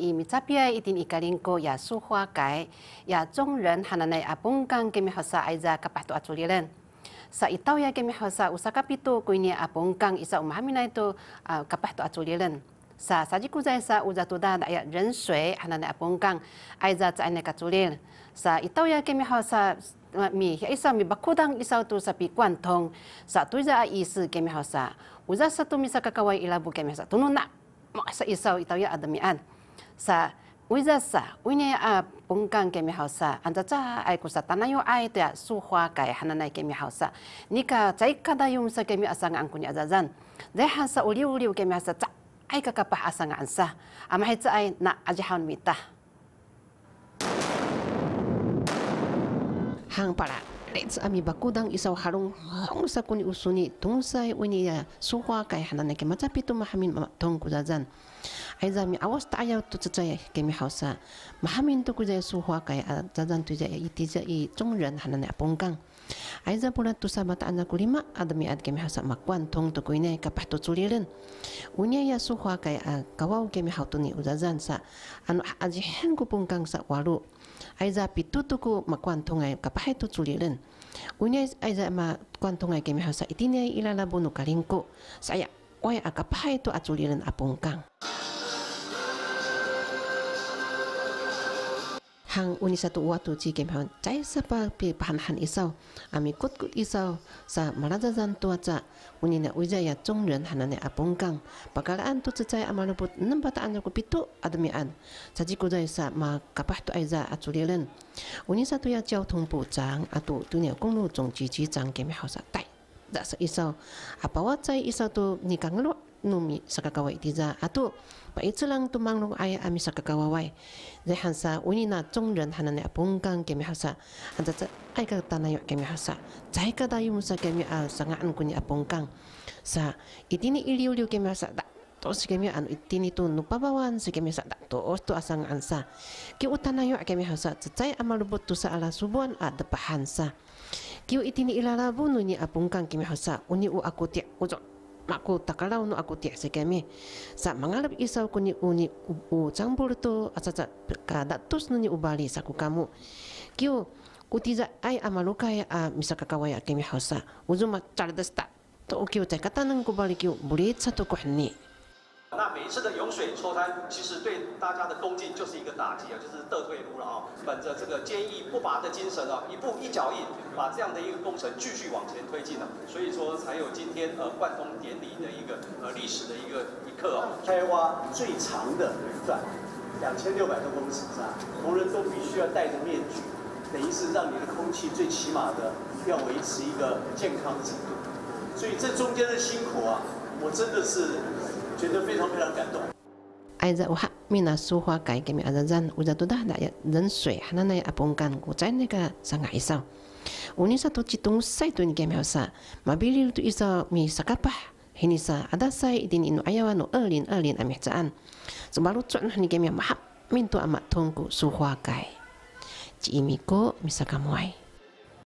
以米扎比埃一定一个人过也苏花改也中人还能来阿崩刚给米好sa aiza kapah tu atuliran. Sa itaw ya kami hasa usa kapito kuini apong kang isa umahami na ito kapah to atuliran. Sa saji ku sa uza tu da ya 人水 hanan apong kang aiza sa ane katulil. Sa itaw ya kami hasa mi isa mi bakudang isa tu sa pikuan tong sa tuiza isi kami hasa uza satu misa kakawai ilabu kami hasa tunun na sa isa itaw ya adamian. Sa uiza sa uine pungkang kami hausa anda ca ai kusa tanayo ai ta suhwa kai hananai kami hausa nika cai kada yum sa kami asanga angkuni azazan deha sa uliu kami hausa ca ai kakapah asanga ansa ama hetsa ai na ajahan mita hang para let's ami bakudang isaw harung hong sa kuni usuni tungsay uini ya suhwa kai hananai kami macapitu mahamin tong kuzazan aiza mi awas ta ayaw tu tsatsaya kemi hausa mahamin tu kuzaya suhwa kai zazan tu jaya itija i zhongren hanan apongkang aiza pula tu sabata anda kulima adami ad kemi hausa makwan tong tu kuine kapah tu tsuliren unya ya suhwa kai kawau kemi hautuni uzazan sa anu aji hen ku pongkang sa waru aiza pitutuku makwan tongai kapah tu tsuliren unya aiza ma kwan tongai kemi hausa itine ilala bunu karingko saya oi kapah tu atsuliren apongkang hang uni satu waktu ci kem han cai sapa pi pahan isau ami kut isau sa malazazan tuaca uni na uja ya zhongren hanane apongkang bakalaan tu cai amaluput nembata anya ku pitu adami an saji ku jai sa ma kapah tu aiza aculiren uni satu ya jiao tong bu zhang atu dunia gonglu zhong ji zhang kem hausa tai da sa isau apa wa cai isau tu ni kanglo numi sakakawai tiza atu pa itsulang tumanglong ay ami sakakawai dehan sa unina zhongren hanane apongkang kemi hasa anta ay ka tanayo kemi hasa jai ka dayu musa kemi sangaan kuni apongkang sa itini iliu kemi hasa da to si kemi anu itini tu nupabawan si kemi hasa da to ostu asang ansa ki utanayo kemi hasa jai amalubut tu sa ala subuan depahan sa ki itini ilala bunu ni apongkang kemi hasa uni u aku ti ujo aku takalau no aku tiak sekami sa mangalap isau kuni uni u campur tu asa kada tus nuni ubali saku kamu kiu utiza ai amaluka ya misa kakawaya kemi hausa uzuma chardas ta to kiu tai katanang kubali kiu bulit satu kohni 那每一次的涌水抽滩，其实对大家的恭敬就是一个打击啊，就是倒退路了啊。本着这个坚毅不拔的精神啊，一步一脚印，把这样的一个工程继续往前推进了。所以说才有今天贯通典礼的一个历史的一刻啊。 开挖最长的一段，2600多公尺是吧？同仁都必须要戴着面具，等于是让你的空气最起码的要维持一个健康的程度。所以这中间的辛苦啊，我真的是。 觉得非常感动。 aiza uha mina suhwa kai kemi azazan uza tu dah ya 人水 hananai apongkan ku cai neka sanga isau uni satu citung sai tu ni kemi hausa mabili tu isau mi sakapah hinisa ada sai idin inu ayawanu erlin amih caan sebalu cuan ni kemi mahap mintu amat tongku suhwa kai ci imiko misakamuai